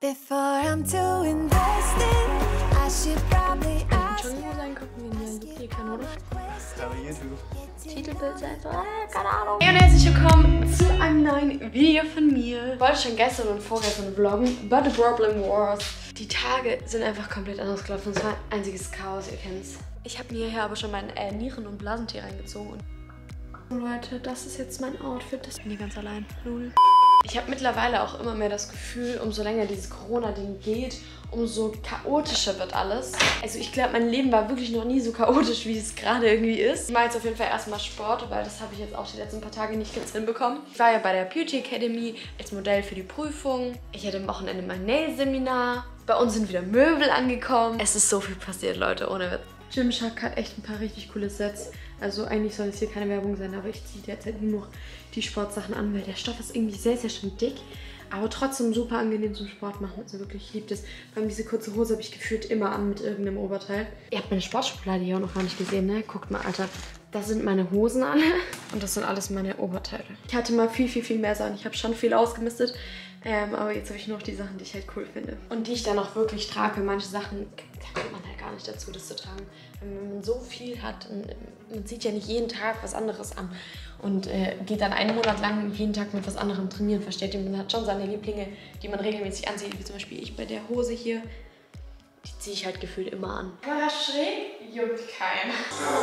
Before I'm too invested, I should probably ask. Schon nur sein gucken, wie in der YouTube, oder? Aber YouTube. Titelbild sein, so, keine Ahnung. Hey und herzlich willkommen zu einem neuen Video von mir. Ich wollte schon gestern und vorgestern vloggen, but the problem was, die Tage sind einfach komplett anders gelaufen. Es war ein einziges Chaos, ihr kennt's. Ich habe mir hier aber schon meinen Nieren- und Blasentee reingezogen. Und Leute, das ist jetzt mein Outfit. Das bin ich ganz allein. Null. Ich habe mittlerweile auch immer mehr das Gefühl, umso länger dieses Corona-Ding geht, umso chaotischer wird alles. Also ich glaube, mein Leben war wirklich noch nie so chaotisch, wie es gerade irgendwie ist. Ich mache jetzt auf jeden Fall erstmal Sport, weil das habe ich jetzt auch die letzten paar Tage nicht ganz hinbekommen. Ich war ja bei der Beauty Academy als Modell für die Prüfung. Ich hatte am Wochenende mein Nail-Seminar. Bei uns sind wieder Möbel angekommen. Es ist so viel passiert, Leute, ohne Witz. Gymshark hat echt ein paar richtig coole Sets. Also eigentlich soll es hier keine Werbung sein, aber ich ziehe derzeit nur noch die Sportsachen an, weil der Stoff ist irgendwie sehr, sehr schön dick. Aber trotzdem super angenehm zum Sport machen. Also wirklich, ich liebe das. Vor allem diese kurze Hose habe ich gefühlt immer an mit irgendeinem Oberteil. Ihr habt meine Sportschublade hier auch noch gar nicht gesehen, ne? Guckt mal, Alter. Das sind meine Hosen alle und das sind alles meine Oberteile. Ich hatte mal viel, viel, viel mehr Sachen. Ich habe schon viel ausgemistet. Aber jetzt habe ich nur noch die Sachen, die ich halt cool finde. Und die ich dann auch wirklich trage. Für manche Sachen da kommt man halt gar nicht dazu, das zu tragen. Wenn man so viel hat, man sieht ja nicht jeden Tag was anderes an. Und geht dann einen Monat lang jeden Tag mit was anderem trainieren, versteht ihr? Man hat schon seine Lieblinge, die man regelmäßig ansieht. Wie zum Beispiel ich bei der Hose hier. Die ziehe ich halt gefühlt immer an. War schräg? Juckt keinen.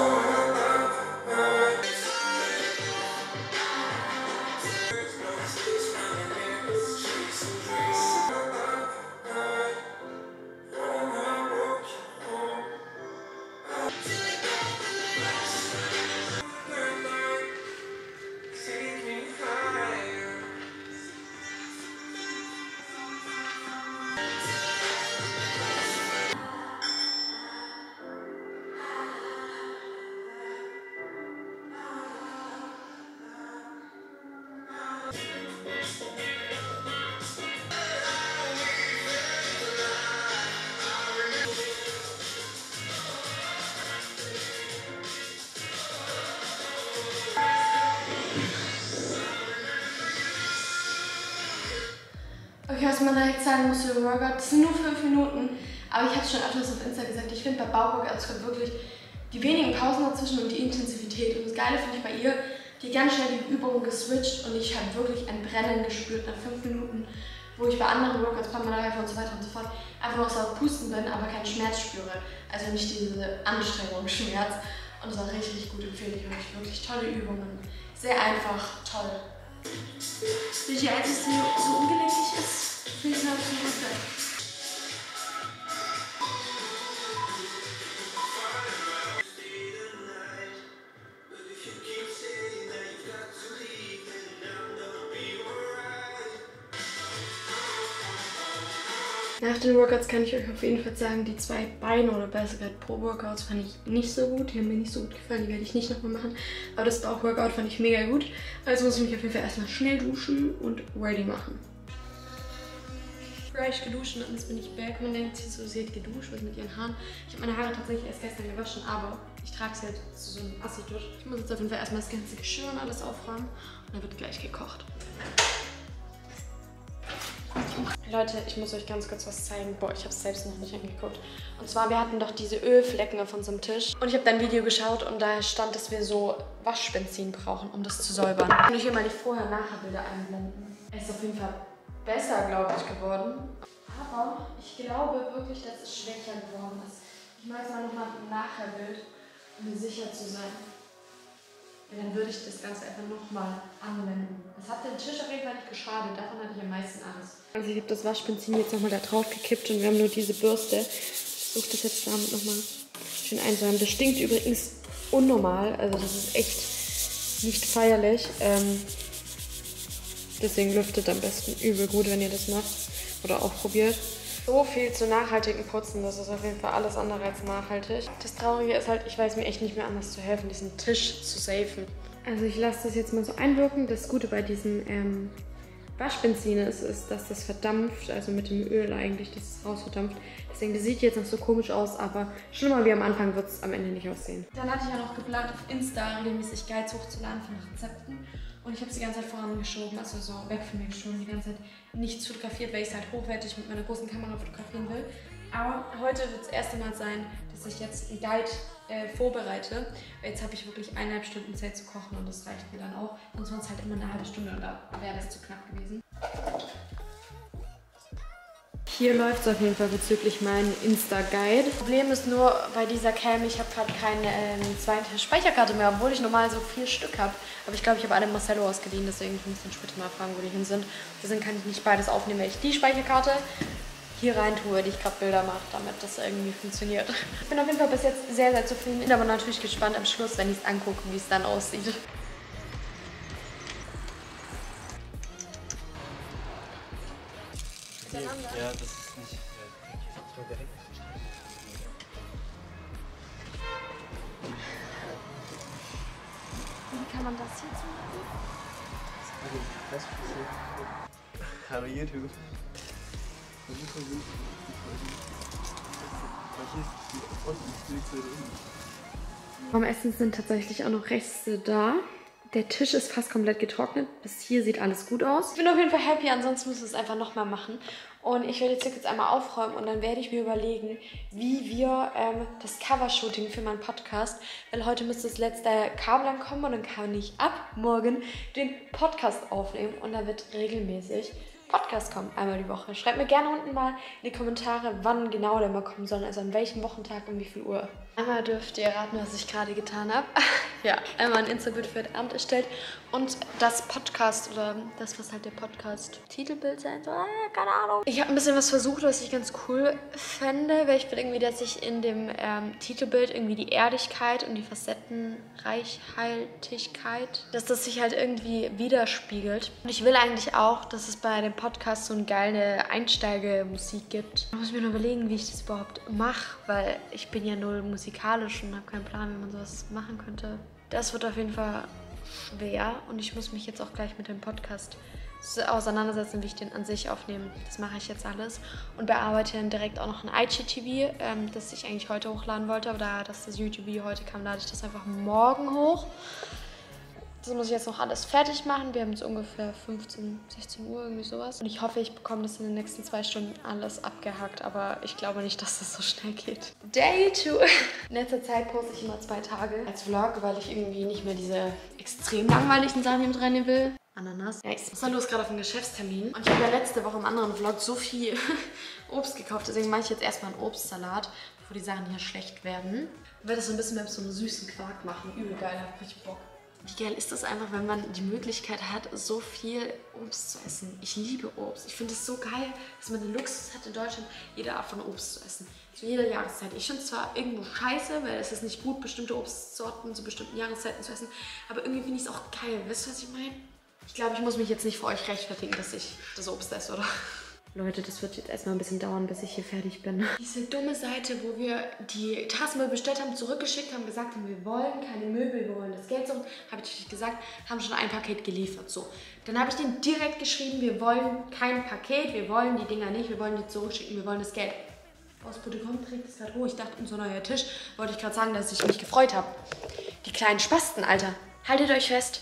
Okay, was man direkt sagen muss über Workout, das sind nur 5 Minuten, aber ich habe es schon öfters auf Insta gesagt, ich finde bei Bauchworkouts kommt wirklich die wenigen Pausen dazwischen und die Intensivität. Und das Geile finde ich bei ihr, die ganz schnell die Übungen geswitcht und ich habe wirklich ein Brennen gespürt nach 5 Minuten, wo ich bei anderen Workouts, Panama und so weiter und so fort, einfach noch so auf Pusten bin, aber keinen Schmerz spüre. Also nicht diese Anstrengung, Schmerz. Und das war richtig, richtig gut, empfehle ich euch. Wirklich tolle Übungen. Sehr einfach, toll. Die einzige, die so ungelenkig ist, finde ich halt so gut. Nach den Workouts kann ich euch auf jeden Fall sagen, die 2 Beine oder besser gesagt Pro-Workouts fand ich nicht so gut. Die haben mir nicht so gut gefallen, die werde ich nicht nochmal machen. Aber das Bauch-Workout fand ich mega gut. Also muss ich mich auf jeden Fall erstmal schnell duschen und ready machen. Fresh geduscht und jetzt bin ich back. Man denkt sich so, sie hat geduscht, was mit ihren Haaren. Ich habe meine Haare tatsächlich erst gestern gewaschen, aber ich trage sie halt zu so einem Assi durch. Ich muss jetzt auf jeden Fall erstmal das ganze Geschirr und alles aufräumen und dann wird gleich gekocht. Leute, ich muss euch ganz kurz was zeigen. Boah, ich habe es selbst noch nicht angeguckt. Und zwar, wir hatten doch diese Ölflecken auf unserem Tisch. Und ich habe da ein Video geschaut und da stand, dass wir so Waschbenzin brauchen, um das zu säubern. Und ich will mal die Vorher-Nachher-Bilder einblenden. Es ist auf jeden Fall besser, glaube ich, geworden. Aber ich glaube wirklich, dass es schwächer geworden ist. Ich mache jetzt mal nochmal ein Nachher-Bild, um mir sicher zu sein. Und dann würde ich das Ganze einfach nochmal anwenden. Das hat den Tisch auf jeden Fall nicht geschadet. Davon hatte ich am meisten Angst. Also ich habe das Waschbenzin jetzt nochmal da drauf gekippt und wir haben nur diese Bürste. Ich versuche das jetzt damit nochmal schön einzuräumen. Das stinkt übrigens unnormal. Also das ist echt nicht feierlich. Deswegen lüftet am besten übel gut, wenn ihr das macht oder auch probiert. So viel zu nachhaltigen Putzen, das ist auf jeden Fall alles andere als nachhaltig. Das Traurige ist halt, ich weiß mir echt nicht mehr anders zu helfen, diesen Tisch zu safen. Also ich lasse das jetzt mal so einwirken. Das Gute bei diesem Waschbenzin ist, dass das verdampft, also mit dem Öl eigentlich, dass es rausverdampft. Deswegen, das sieht jetzt noch so komisch aus, aber schlimmer wie am Anfang wird es am Ende nicht aussehen. Dann hatte ich ja noch geplant, auf Insta regelmäßig Guides hochzuladen von Rezepten. Und ich habe es die ganze Zeit vorangeschoben, also so weg von mir geschoben, die ganze Zeit nicht fotografiert, weil ich es halt hochwertig mit meiner großen Kamera fotografieren will. Aber heute wird das erste Mal sein, dass ich jetzt einen Guide vorbereite. Jetzt habe ich wirklich 1,5 Stunden Zeit zu kochen und das reicht mir dann auch. Sonst war es halt immer eine halbe Stunde und da wäre das zu knapp gewesen. Hier läuft es auf jeden Fall bezüglich meinen Insta-Guide. Problem ist nur bei dieser Cam, ich habe gerade keine zweite Speicherkarte mehr, obwohl ich normal so 4 Stück habe. Aber ich glaube, ich habe alle Marcello ausgeliehen, deswegen muss ich dann später mal fragen, wo die hin sind. Deswegen kann ich nicht beides aufnehmen, weil ich die Speicherkarte hier rein tue, die ich gerade Bilder mache, damit das irgendwie funktioniert. Ich bin auf jeden Fall bis jetzt sehr, sehr zufrieden, bin aber natürlich gespannt am Schluss, wenn ich es angucke, wie es dann aussieht. Ja, das ist nicht. Wie kann man das hier zumachen? Hallo YouTube. Vom Essen sind tatsächlich auch noch Reste da. Der Tisch ist fast komplett getrocknet. Bis hier sieht alles gut aus. Ich bin auf jeden Fall happy, ansonsten müssen wir es einfach nochmal machen. Und ich werde jetzt einmal aufräumen und dann werde ich mir überlegen, wie wir das Cover-Shooting für meinen Podcast, weil heute müsste das letzte Kabel ankommen und dann kann ich ab morgen den Podcast aufnehmen und da wird regelmäßig Podcast kommen, einmal die Woche. Schreibt mir gerne unten mal in die Kommentare, wann genau der mal kommen soll, also an welchem Wochentag um wie viel Uhr. Einmal dürft ihr raten, was ich gerade getan habe. Ja, einmal ein Insta-Bild für heute Abend erstellt und das Podcast oder das, was halt der Podcast-Titelbild sein soll, keine Ahnung. Ich habe ein bisschen was versucht, was ich ganz cool fände, weil ich will irgendwie, dass sich in dem Titelbild irgendwie die Erdigkeit und die Facettenreichhaltigkeit, dass das sich halt irgendwie widerspiegelt. Und ich will eigentlich auch, dass es bei dem Podcast so eine geile Einsteigemusik gibt. Ich muss mir nur überlegen, wie ich das überhaupt mache, weil ich bin ja null musikalisch und habe keinen Plan, wie man sowas machen könnte. Das wird auf jeden Fall schwer und ich muss mich jetzt auch gleich mit dem Podcast auseinandersetzen, wie ich den an sich aufnehme. Das mache ich jetzt alles und bearbeite dann direkt auch noch ein IGTV, das ich eigentlich heute hochladen wollte, aber da das YouTube-Video heute kam, lade ich das einfach morgen hoch. Das muss ich jetzt noch alles fertig machen. Wir haben jetzt ungefähr 15, 16 Uhr, irgendwie sowas. Und ich hoffe, ich bekomme das in den nächsten 2 Stunden alles abgehakt. Aber ich glaube nicht, dass das so schnell geht. Day 2. In letzter Zeit poste ich immer 2 Tage als Vlog, weil ich irgendwie nicht mehr diese extrem langweiligen Sachen mit reinnehmen will. Ananas. Ja, ich war los gerade auf einen Geschäftstermin. Und ich habe ja letzte Woche im anderen Vlog so viel Obst gekauft. Deswegen mache ich jetzt erstmal einen Obstsalat, bevor die Sachen hier schlecht werden. Ich werde das so ein bisschen mit so einem süßen Quark machen. Übel geil, hab richtig Bock. Wie geil ist das einfach, wenn man die Möglichkeit hat, so viel Obst zu essen. Ich liebe Obst. Ich finde es so geil, dass man den Luxus hat, in Deutschland jede Art von Obst zu essen. Zu jeder Jahreszeit. Ich finde es zwar irgendwo scheiße, weil es ist nicht gut, bestimmte Obstsorten zu bestimmten Jahreszeiten zu essen, aber irgendwie finde ich es auch geil. Wisst ihr, was ich meine? Ich glaube, ich muss mich jetzt nicht für euch rechtfertigen, dass ich das Obst esse, oder? Leute, das wird jetzt erstmal ein bisschen dauern, bis ich hier fertig bin. Diese dumme Seite, wo wir die Terrassenmöbel bestellt haben, zurückgeschickt haben, gesagt haben, wir wollen keine Möbel, wir wollen das Geld zurück, habe ich natürlich gesagt, haben schon ein Paket geliefert. So, dann habe ich denen direkt geschrieben, wir wollen kein Paket, wir wollen die Dinger nicht, wir wollen die zurückschicken, wir wollen das Geld. Postbote kommt, trägt es gerade hoch. Ich dachte, unser neuer Tisch, wollte ich gerade sagen, dass ich mich gefreut habe. Die kleinen Spasten, Alter. Haltet euch fest.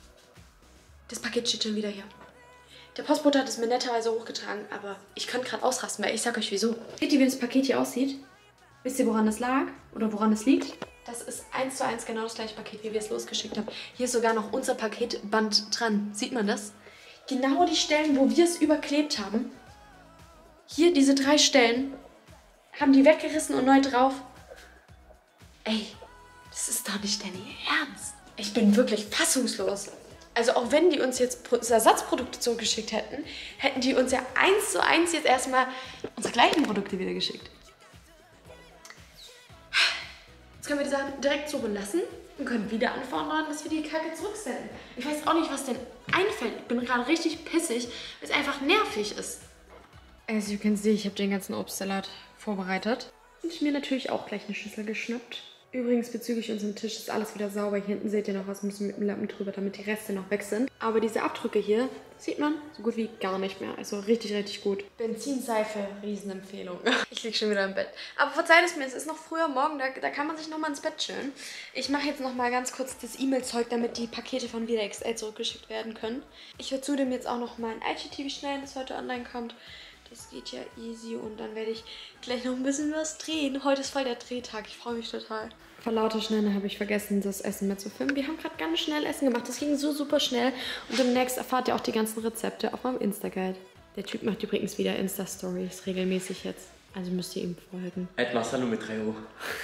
Das Paket steht schon wieder hier. Der Postbote hat es mir netterweise hochgetragen, aber ich könnte gerade ausrasten, weil ich sag euch wieso. Seht ihr, wie das Paket hier aussieht? Wisst ihr, woran das lag? Oder woran es liegt? Das ist 1:1 genau das gleiche Paket, wie wir es losgeschickt haben. Hier ist sogar noch unser Paketband dran. Sieht man das? Genau die Stellen, wo wir es überklebt haben. Hier, diese 3 Stellen, haben die weggerissen und neu drauf. Ey, das ist doch nicht dein Ernst. Ich bin wirklich fassungslos. Also auch wenn die uns jetzt Ersatzprodukte zurückgeschickt hätten, hätten die uns ja 1:1 jetzt erstmal unsere gleichen Produkte wieder geschickt. Jetzt können wir die Sachen direkt so belassen und können wieder anfordern, dass wir die Kacke zurücksenden. Ich weiß auch nicht, was denn einfällt. Ich bin gerade richtig pissig, weil es einfach nervig ist. Also ihr könnt sehen, ich habe den ganzen Obstsalat vorbereitet. Und mir natürlich auch gleich eine Schüssel geschnappt. Übrigens, bezüglich unserem Tisch ist alles wieder sauber. Hier hinten seht ihr noch was, müssen mit dem Lappen drüber, damit die Reste noch weg sind. Aber diese Abdrücke hier, sieht man so gut wie gar nicht mehr. Also richtig, richtig gut. Benzinseife, Riesenempfehlung. Ich liege schon wieder im Bett. Aber verzeiht es mir, es ist noch früher morgen, da kann man sich nochmal ins Bett chillen. Ich mache jetzt nochmal ganz kurz das E-Mail-Zeug, damit die Pakete von VidaXL zurückgeschickt werden können. Ich werde zudem jetzt auch noch mal ein IGTV schneiden, das heute online kommt. Das geht ja easy und dann werde ich gleich noch ein bisschen was drehen. Heute ist voll der Drehtag, ich freue mich total. Vor lauter Schnelle habe ich vergessen, das Essen mit zu filmen. Wir haben gerade ganz schnell Essen gemacht, das ging so super schnell. Und demnächst erfahrt ihr auch die ganzen Rezepte auf meinem Insta-Guide. Der Typ macht übrigens wieder Insta-Stories regelmäßig jetzt. Also müsst ihr ihm folgen. Marcelo mit 3 Euro.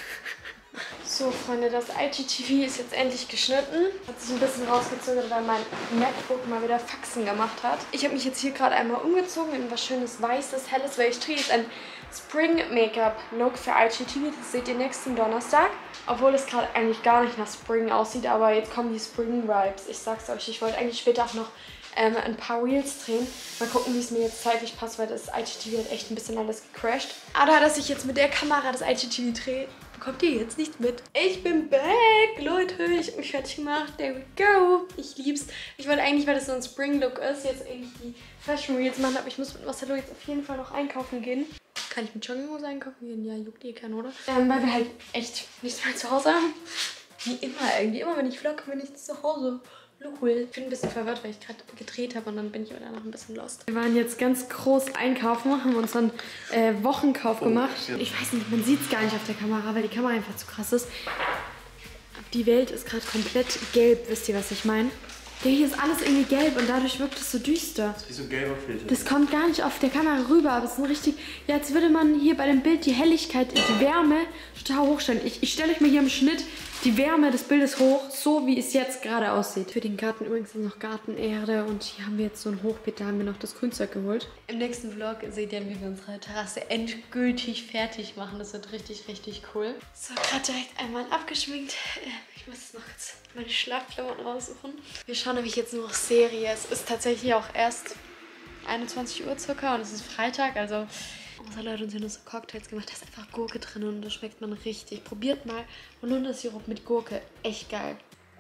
So, Freunde, das IGTV ist jetzt endlich geschnitten. Hat sich ein bisschen rausgezögert, weil mein MacBook mal wieder Faxen gemacht hat. Ich habe mich jetzt hier gerade einmal umgezogen in was schönes Weißes, Helles, weil ich trage jetzt ein Spring Make-up Look für IGTV. Das seht ihr nächsten Donnerstag. Obwohl es gerade eigentlich gar nicht nach Spring aussieht, aber jetzt kommen die Spring Vibes. Ich sag's euch, ich wollte eigentlich später auch noch ein paar Reels drehen. Mal gucken, wie es mir jetzt zeitlich passt, weil das IGTV hat echt ein bisschen alles gecrashed. Aber dass ich jetzt mit der Kamera das IGTV drehe, bekommt ihr jetzt nichts mit. Ich bin back, Leute. Ich habe mich fertig gemacht. There we go. Ich lieb's. Ich wollte eigentlich, weil das so ein Spring-Look ist, jetzt eigentlich die Fashion Reels machen, aber ich muss mit Marcelo jetzt auf jeden Fall noch einkaufen gehen. Kann ich mit Jogginghose einkaufen gehen? Ja, juckt eh keinen, oder? Weil wir halt echt nichts mehr zu Hause haben. Wie immer irgendwie. Immer wenn ich vlogge, bin ich zu Hause. Cool. Ich bin ein bisschen verwirrt, weil ich gerade gedreht habe und dann bin ich aber danach ein bisschen lost. Wir waren jetzt ganz groß einkaufen, haben unseren Wochenkauf gemacht. Ich weiß nicht, man sieht es gar nicht auf der Kamera, weil die Kamera einfach zu krass ist. Die Welt ist gerade komplett gelb, wisst ihr, was ich meine? Ja, hier ist alles irgendwie gelb und dadurch wirkt es so düster. Das ist wie so ein gelber Filter. Das kommt gar nicht auf der Kamera rüber, aber es ist ein richtig... Ja, als würde man hier bei dem Bild die Helligkeit, die Wärme total hochstellen. Ich stelle euch mal hier im Schnitt die Wärme des Bildes hoch, so wie es jetzt gerade aussieht. Für den Garten übrigens ist noch Gartenerde und hier haben wir jetzt so ein Hochbeet, da haben wir noch das Grünzeug geholt. Im nächsten Vlog seht ihr, wie wir unsere Terrasse endgültig fertig machen. Das wird richtig, richtig cool. So, gerade direkt einmal abgeschminkt. Ich muss jetzt noch kurz meine Schlafklamotten raussuchen. Wir schauen nämlich jetzt nur noch Serie. Es ist tatsächlich auch erst 21 Uhr circa und es ist Freitag, also unsere Leute uns hier nur so Cocktails gemacht. Da ist einfach Gurke drin und das schmeckt man richtig. Probiert mal Holundersirup mit Gurke. Echt geil.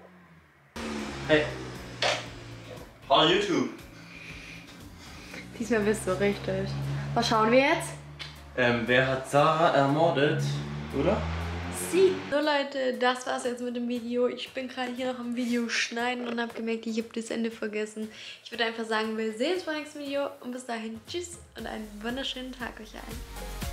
Hey. Hallo YouTube. Diesmal bist du richtig. Was schauen wir jetzt? Wer hat Sarah ermordet, oder? Sie. So Leute, das war's jetzt mit dem Video. Ich bin gerade hier noch am Video schneiden und habe gemerkt, ich habe das Ende vergessen. Ich würde einfach sagen, wir sehen uns beim nächsten Video und bis dahin tschüss und einen wunderschönen Tag euch allen.